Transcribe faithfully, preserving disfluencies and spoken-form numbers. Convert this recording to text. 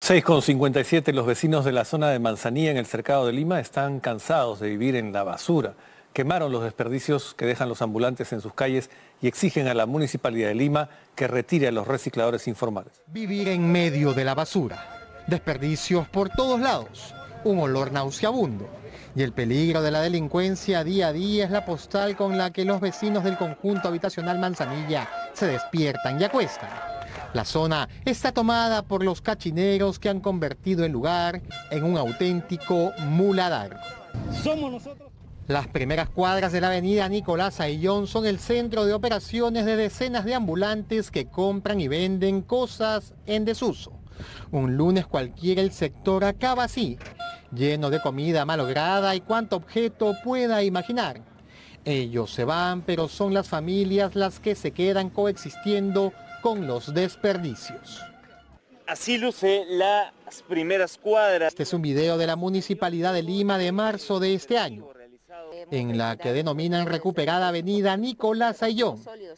seis con cincuenta y siete, los vecinos de la zona de Manzanilla en el cercado de Lima están cansados de vivir en la basura. Quemaron los desperdicios que dejan los ambulantes en sus calles y exigen a la Municipalidad de Lima que retire a los recicladores informales. Vivir en medio de la basura, desperdicios por todos lados, un olor nauseabundo y el peligro de la delincuencia día a día es la postal con la que los vecinos del conjunto habitacional Manzanilla se despiertan y acuestan. La zona está tomada por los cachineros que han convertido el lugar en un auténtico muladar. Somos nosotros. Las primeras cuadras de la avenida Nicolás Ayllón son el centro de operaciones de decenas de ambulantes que compran y venden cosas en desuso. Un lunes cualquiera el sector acaba así, lleno de comida malograda y cuánto objeto pueda imaginar. Ellos se van, pero son las familias las que se quedan coexistiendo con los desperdicios. Así luce las primeras cuadras. Este es un video de la Municipalidad de Lima de marzo de este año, en la que denominan recuperada avenida Nicolás Ayllón.